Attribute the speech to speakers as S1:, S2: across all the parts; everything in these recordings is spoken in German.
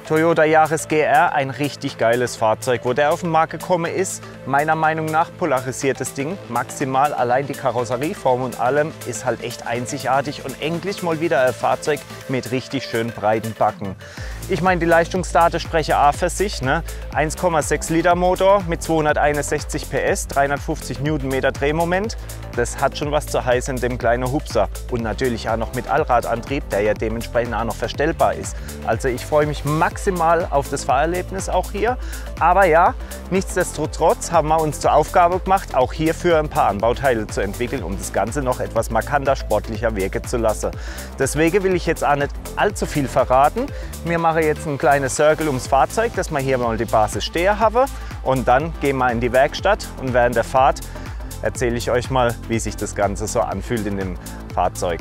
S1: Toyota Yaris GR, ein richtig geiles Fahrzeug. Wo der auf den Markt gekommen ist, meiner Meinung nach polarisiertes Ding. Maximal allein die Karosserieform und allem ist halt echt einzigartig und endlich mal wieder ein Fahrzeug mit richtig schön breiten Backen. Ich meine, die Leistungsdaten sprechen auch für sich. Ne? 1,6 Liter Motor mit 261 PS, 350 Newtonmeter Drehmoment. Das hat schon was zu heißen in dem kleinen Hupser. Und natürlich auch noch mit Allradantrieb, der ja dementsprechend auch noch verstellbar ist. Also ich freue mich maximal auf das Fahrerlebnis auch hier. Aber ja, nichtsdestotrotz haben wir uns zur Aufgabe gemacht, auch hierfür ein paar Anbauteile zu entwickeln, um das Ganze noch etwas markanter, sportlicher wirken zu lassen. Deswegen will ich jetzt auch nicht allzu viel verraten. Wir machen jetzt ein kleines Circle ums Fahrzeug, dass wir hier mal die Basis stehen haben. Und dann gehen wir in die Werkstatt und während der Fahrt erzähle ich euch mal, wie sich das Ganze so anfühlt in dem Fahrzeug.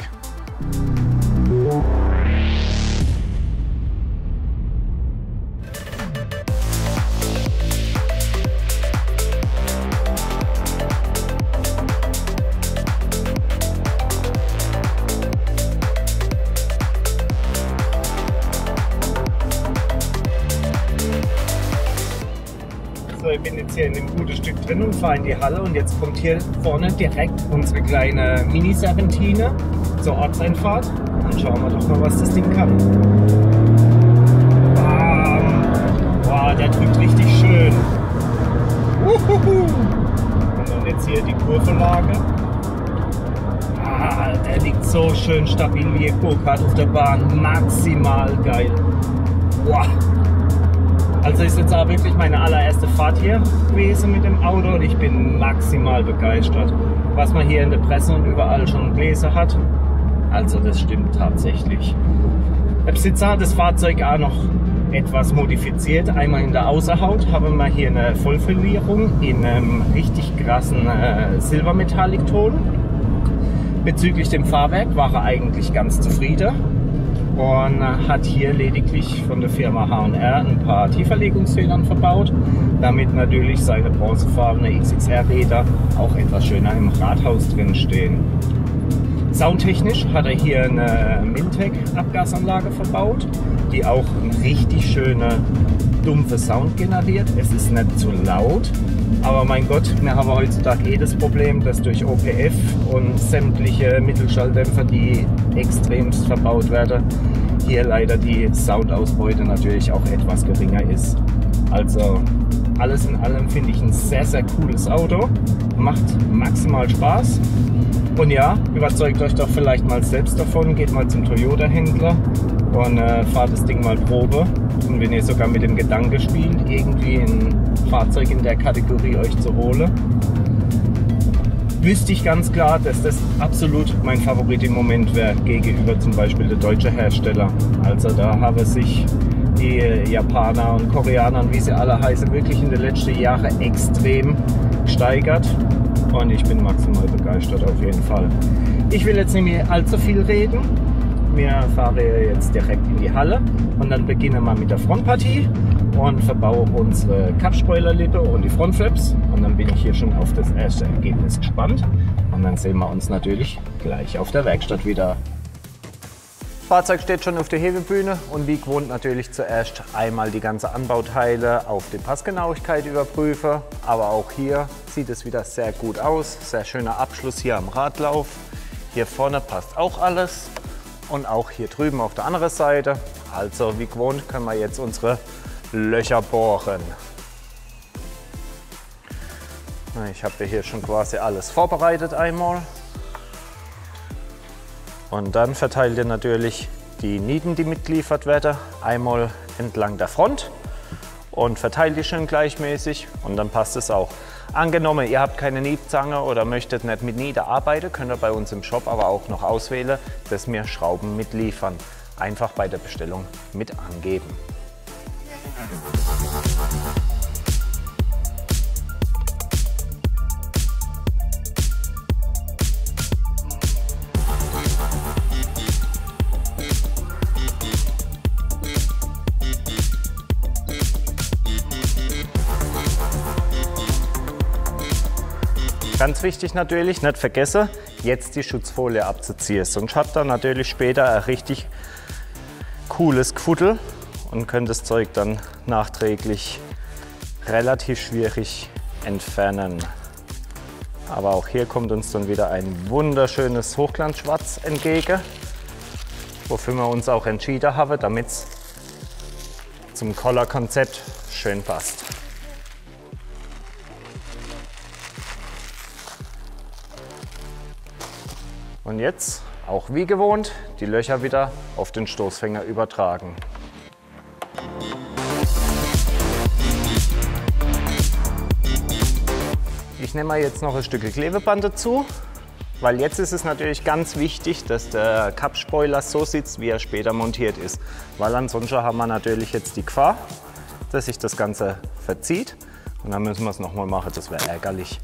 S1: Ich bin jetzt hier in einem guten Stück drin und fahre in die Halle und jetzt kommt hier vorne direkt unsere kleine Mini-Serpentine zur Ortseinfahrt. Dann schauen wir doch mal, was das Ding kann. Bam! Wow, der drückt richtig schön. Uhuhu. Und dann jetzt hier die Kurvenlage. Ah, der liegt so schön stabil wie ihr Go-Kart auf der Bahn. Maximal geil. Wow. Also ist jetzt auch wirklich meine allererste Fahrt hier gewesen mit dem Auto und ich bin maximal begeistert. Was man hier in der Presse und überall schon gelesen hat, also das stimmt tatsächlich. Der Besitzer hat das Fahrzeug auch noch etwas modifiziert. Einmal in der Außenhaut haben wir hier eine Vollfolierung in einem richtig krassen Silbermetallic-Ton. Bezüglich dem Fahrwerk war er eigentlich ganz zufrieden. Und hat hier lediglich von der Firma H&R ein paar Tieferlegungsfedern verbaut, damit natürlich seine bronzefarbene XXR-Räder auch etwas schöner im Rathaus drin stehen. Soundtechnisch hat er hier eine Miltec-Abgasanlage verbaut, die auch einen richtig schönen, dumpfen Sound generiert. Es ist nicht zu laut, aber mein Gott, wir haben heutzutage das Problem, dass durch OPF und sämtliche Mittelschalldämpfer, die extremst verbaut werden, hier leider die Soundausbeute natürlich auch etwas geringer ist. Also alles in allem finde ich ein sehr, sehr cooles Auto, macht maximal Spaß. Und ja, überzeugt euch doch vielleicht mal selbst davon, geht mal zum Toyota-Händler und fahrt das Ding mal Probe. Und wenn ihr sogar mit dem Gedanke spielt, irgendwie ein Fahrzeug in der Kategorie euch zu holen, wüsste ich ganz klar, dass das absolut mein Favorit im Moment wäre, gegenüber zum Beispiel der deutschen Hersteller. Also da haben sich die Japaner und Koreaner, wie sie alle heißen, wirklich in den letzten Jahren extrem gesteigert. Und ich bin maximal begeistert auf jeden Fall. Ich will jetzt nicht mehr allzu viel reden. Wir fahren jetzt direkt in die Halle und dann beginnen wir mit der Frontpartie und verbauen unsere Cup-Spoilerlippe und die Frontflaps. Und dann bin ich hier schon auf das erste Ergebnis gespannt. Und dann sehen wir uns natürlich gleich auf der Werkstatt wieder. Das Fahrzeug steht schon auf der Hebebühne und wie gewohnt natürlich zuerst einmal die ganzen Anbauteile auf die Passgenauigkeit überprüfen. Aber auch hier sieht es wieder sehr gut aus. Sehr schöner Abschluss hier am Radlauf. Hier vorne passt auch alles. Und auch hier drüben auf der anderen Seite. Also wie gewohnt können wir jetzt unsere Löcher bohren. Ich habe hier schon quasi alles vorbereitet einmal. Und dann verteilt ihr natürlich die Nieten, die mitgeliefert werden, einmal entlang der Front und verteilt die schön gleichmäßig und dann passt es auch. Angenommen, ihr habt keine Niedzange oder möchtet nicht mit Niete arbeiten, könnt ihr bei uns im Shop aber auch noch auswählen, dass wir Schrauben mitliefern. Einfach bei der Bestellung mit angeben. Ganz wichtig natürlich, nicht vergessen, jetzt die Schutzfolie abzuziehen. Sonst habt ihr natürlich später ein richtig cooles Gefuddel und können das Zeug dann nachträglich relativ schwierig entfernen. Aber auch hier kommt uns dann wieder ein wunderschönes Hochglanzschwarz entgegen, wofür wir uns auch entschieden haben, damit es zum Collar-Konzept schön passt. Und jetzt, auch wie gewohnt, die Löcher wieder auf den Stoßfänger übertragen. Ich nehme mal jetzt noch ein Stück Klebeband dazu, weil jetzt ist es natürlich ganz wichtig, dass der Cup-Spoiler so sitzt, wie er später montiert ist. Weil ansonsten haben wir natürlich jetzt die Gefahr, dass sich das Ganze verzieht. Und dann müssen wir es nochmal machen, das wäre ärgerlich.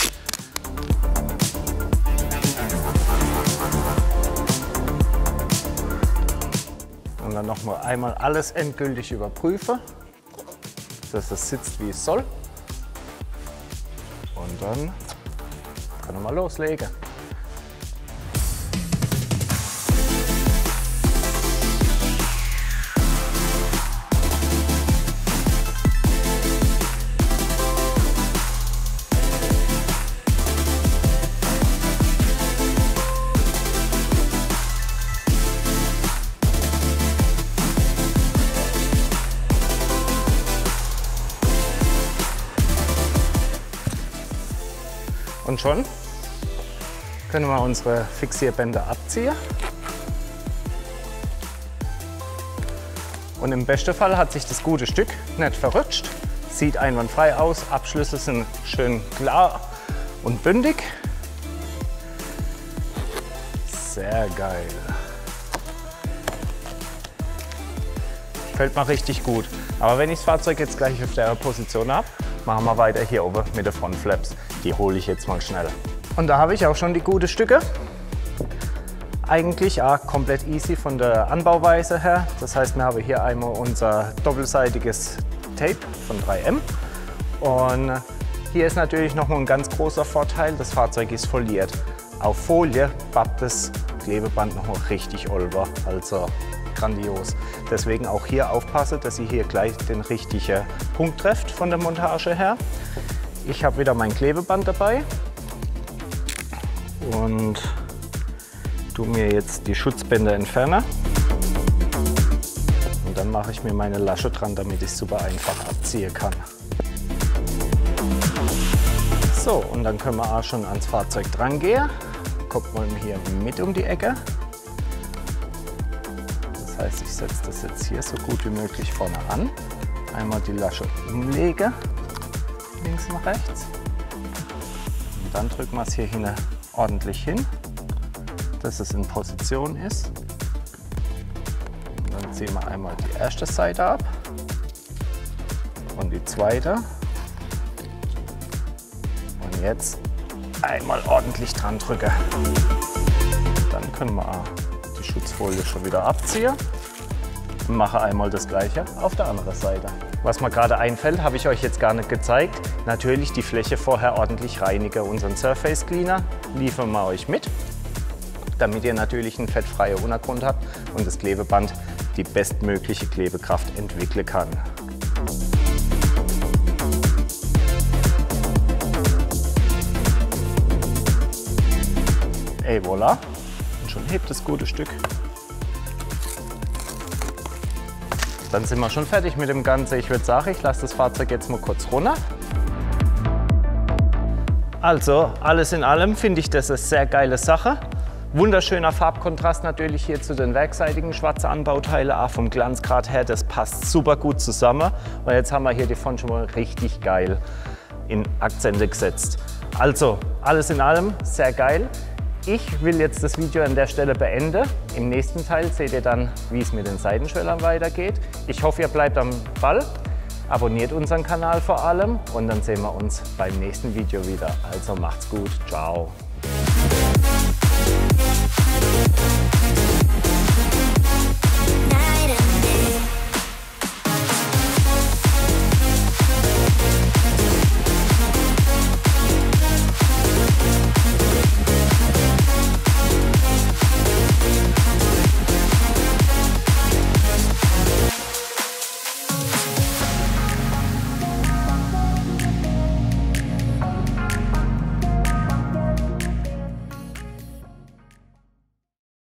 S1: Und dann noch mal einmal alles endgültig überprüfen, dass es sitzt, wie es soll. Und dann können wir loslegen. Und schon können wir unsere Fixierbänder abziehen. Und im besten Fall hat sich das gute Stück nicht verrutscht. Sieht einwandfrei aus, Abschlüsse sind schön klar und bündig. Sehr geil. Fällt mir richtig gut. Aber wenn ich das Fahrzeug jetzt gleich auf der Position habe, machen wir weiter hier oben mit den Frontflaps. Die hole ich jetzt mal schnell. Und da habe ich auch schon die guten Stücke. Eigentlich komplett easy von der Anbauweise her. Das heißt, wir haben hier einmal unser doppelseitiges Tape von 3M. Und hier ist natürlich noch mal ein ganz großer Vorteil, das Fahrzeug ist foliert. Auf Folie pappt das Klebeband noch mal richtig olber, also grandios. Deswegen auch hier aufpassen, dass ihr hier gleich den richtigen Punkt trefft von der Montage her. Ich habe wieder mein Klebeband dabei und tue mir jetzt die Schutzbänder entfernen. Und dann mache ich mir meine Lasche dran, damit ich es super einfach abziehen kann. So, und dann können wir auch schon ans Fahrzeug dran gehen. Kommt man hier mit um die Ecke. Das heißt, ich setze das jetzt hier so gut wie möglich vorne an. Einmal die Lasche umlege, links und rechts. Und dann drücken wir es hier hinten ordentlich hin, dass es in Position ist. Und dann ziehen wir einmal die erste Seite ab und die zweite. Und jetzt einmal ordentlich dran drücken. Dann können wir die Schutzfolie schon wieder abziehen und mache einmal das gleiche auf der anderen Seite. Was mir gerade einfällt, habe ich euch jetzt gar nicht gezeigt. Natürlich die Fläche vorher ordentlich reinigen. Unseren Surface Cleaner liefern wir euch mit, damit ihr natürlich einen fettfreien Untergrund habt und das Klebeband die bestmögliche Klebekraft entwickeln kann. Et voilà, und schon hebt das gute Stück. Dann sind wir schon fertig mit dem Ganzen. Ich würde sagen, ich lasse das Fahrzeug jetzt mal kurz runter. Also, alles in allem finde ich das eine sehr geile Sache. Wunderschöner Farbkontrast natürlich hier zu den werkseitigen schwarzen Anbauteilen. Auch vom Glanzgrad her, das passt super gut zusammen. Und jetzt haben wir hier die Front schon mal richtig geil in Akzente gesetzt. Also, alles in allem sehr geil. Ich will jetzt das Video an der Stelle beenden. Im nächsten Teil seht ihr dann, wie es mit den Seitenschwellern weitergeht. Ich hoffe, ihr bleibt am Ball, abonniert unseren Kanal vor allem und dann sehen wir uns beim nächsten Video wieder. Also macht's gut, ciao.